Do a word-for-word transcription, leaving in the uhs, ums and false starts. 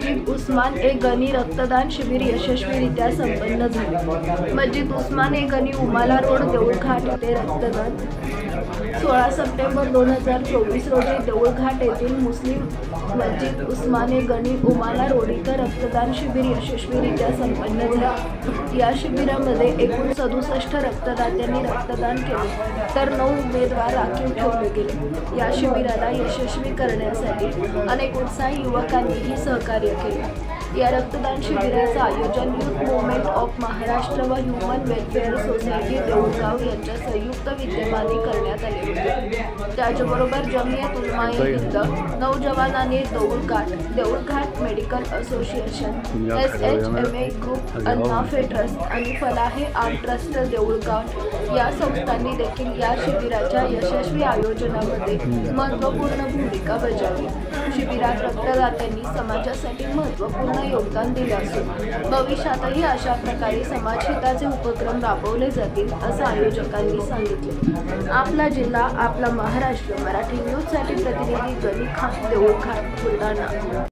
मस्जिद उस्मान ए गनी रक्तदान शिबिर यशस्वीरित्या संपन्न झाले। मस्जिद उस्मान ए गनी उमाला रोड देऊळघाट येथे रक्तदान सोळा सप्टेंबर दोन हजार चोवीस रोजी देऊळघाट येथील मुस्लिम मस्जिद उस्मान ए गनी उमाला रोड इथं रक्तदान शिबिर यशस्वीरित्या संपन्न झाले। या शिबिरामध्ये एकूण सदुसष्ट रक्तदात्यांनी रक्तदान केले तर नऊ उमेदवार राखीव ठेवले गेले। या शिबिराला यशस्वी करण्यासाठी अनेक उत्साही युवकांनीही सहकार्य केले। या रक्तदान शिबिराचं आयोजन यूथ मूवमेंट ऑफ महाराष्ट्र व ह्युमन वेलफेअर सोसायटी देऊळगाव यांच्या संयुक्त विद्यमाने करण्यात आले होते। त्याचबरोबर जमियत उलमाए हिंद, नौजवानाने Deulghat, Deulghat medical association, S H M A group, Alnafe trust आणि फलाहे आर्ट ट्रस्ट देऊळगाव या संस्थांनी देखील या शिबिराच्या यशस्वी आयोजनामध्ये महत्त्वपूर्ण भूमिका बजावली। शिबिरात रक्तदात्यांनी समाजासाठी महत्त्वपूर्ण योगदान दिले असून भविष्यातही अशा प्रकारे समाजहिताचे उपक्रम राबवले जातील असं आयोजकांनी सांगितले। आपला जिल्हा आपला महाराष्ट्र मराठी न्यूजसाठी प्रतिनिधी गणी खान, देऊळघाट, बुलढाणा।